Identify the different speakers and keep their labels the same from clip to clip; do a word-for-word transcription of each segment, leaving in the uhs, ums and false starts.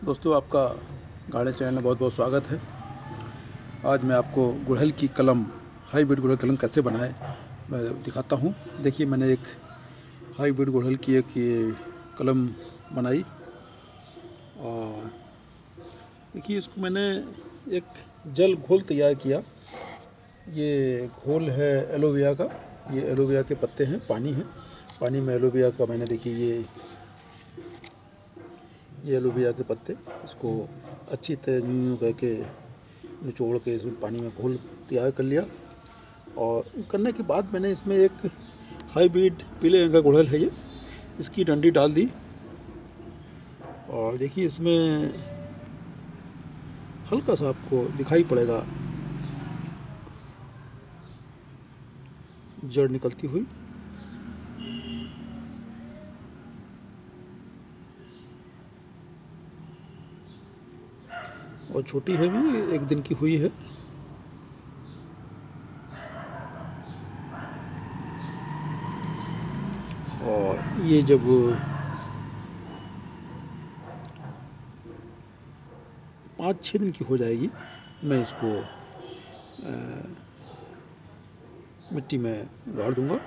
Speaker 1: दोस्तों, आपका garden channel में बहुत बहुत स्वागत है। आज मैं आपको गुड़हल की कलम, हाईब्रिड गुड़हल कलम कैसे बनाए मैं दिखाता हूँ। देखिए, मैंने एक हाईब्रिड गुड़हल की एक ये कलम बनाई और देखिए इसको मैंने एक जल घोल तैयार किया। ये घोल है एलोवेरा का। ये एलोवेरा के पत्ते हैं, पानी है, पानी में एलोवेरा का मैंने देखिए ये ये एलोवेरा के पत्ते, इसको अच्छी तरह यूँ करके निचोड़ के इसमें पानी में घोल तैयार कर लिया। और करने के बाद मैंने इसमें एक हाईब्रिड पीले रंग का गुड़हल है ये, इसकी डंडी डाल दी। और देखिए इसमें हल्का सा आपको दिखाई पड़ेगा जड़ निकलती हुई। और छोटी है भी, एक दिन की हुई है। और ये जब पाँच छः दिन की हो जाएगी, मैं इसको आ, मिट्टी में गाड़ दूंगा।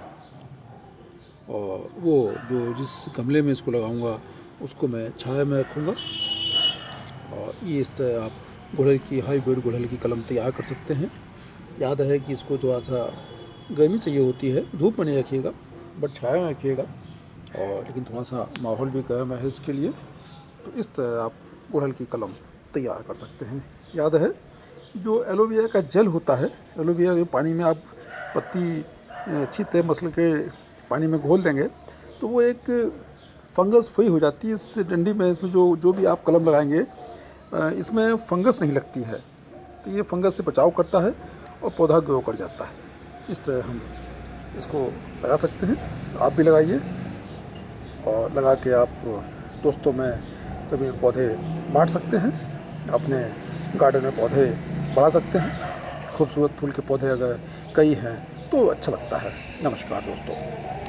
Speaker 1: और वो जो जिस गमले में इसको लगाऊंगा उसको मैं छाया में रखूँगा। और ये इस तरह आप गुड़हल की, हाईब्रिड गुड़हल की कलम तैयार कर सकते हैं। याद है कि इसको थोड़ा सा गर्मी चाहिए होती है, धूप में नहीं रखिएगा बट छाया में रखिएगा। और लेकिन थोड़ा सा माहौल भी गर्म है इसके लिए, तो इस तरह आप गुड़हल की कलम तैयार कर सकते हैं। याद है कि जो एलोवेरा का जेल होता है, एलोवेरा के पानी में आप पत्ती अच्छी तरह मसल के पानी में घोल देंगे तो वो एक फंगस फ्री हो जाती है इस डंडी में। इसमें जो जो भी आप कलम लगाएंगे इसमें फंगस नहीं लगती है, तो ये फंगस से बचाव करता है और पौधा ग्रो कर जाता है। इस तरह हम इसको लगा सकते हैं, आप भी लगाइए। और लगा के आप दोस्तों में सभी पौधे बांट सकते हैं, अपने गार्डन में पौधे बढ़ा सकते हैं। खूबसूरत फूल के पौधे अगर कई हैं तो अच्छा लगता है। नमस्कार दोस्तों।